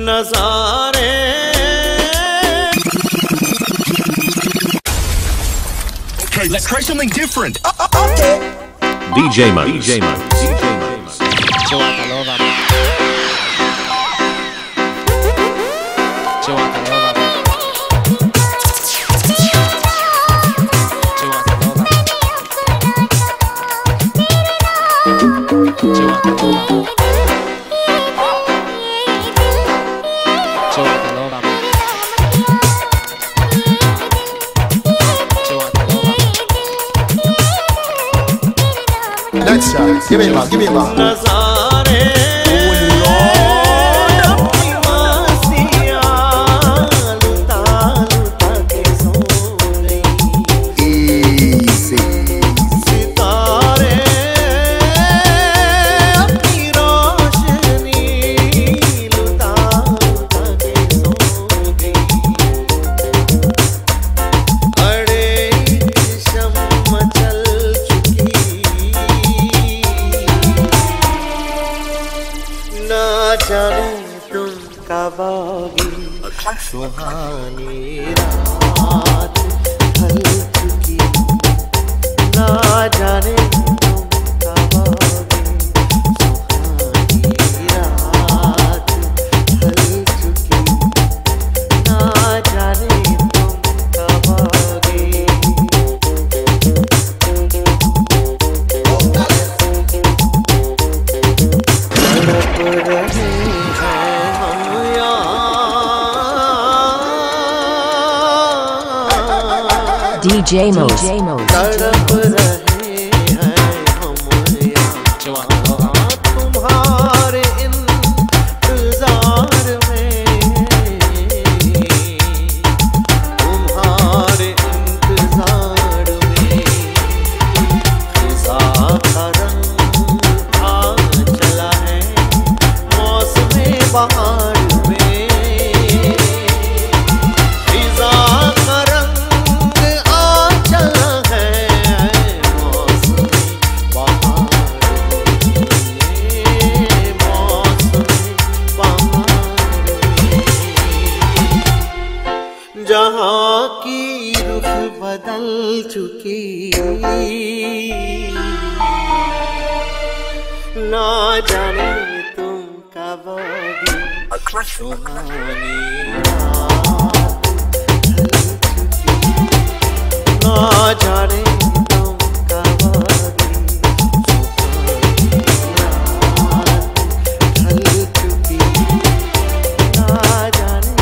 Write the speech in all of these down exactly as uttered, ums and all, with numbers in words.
नजारे। Okay, let's try something different. Okay. D J Mose. D J Mose. D J Mose. Ciuatalova. Ciuatalova. Ciuatalova. Ciuatalova. Let's uh, give me a give me a नजारे जाने तुम कब आओगी, सुहानी रात ढल चुकी। ना जाने तुम कब आओगी, सुहानी रात ढल चुकी। ना जाने तुम कब आओगी। D J Mose. तड़प रहे हैं हम यहाँ तुम्हारे इंतजार में, तुम्हारे इंतजार में। खिज़ा का रंग आ चला है मौसमे बहार में। खिज़ा का रंग जहाँ की रुख बदल चुकी। ना जाने तुम कब आओगी, सुहानी रात ढल चुकी। ना जाने तुम कब आओगी, सुहानी रात ढल चुकी। ना जाने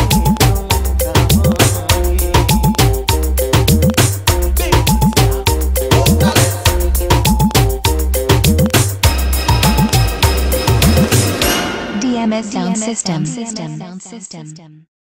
D M S Sound System.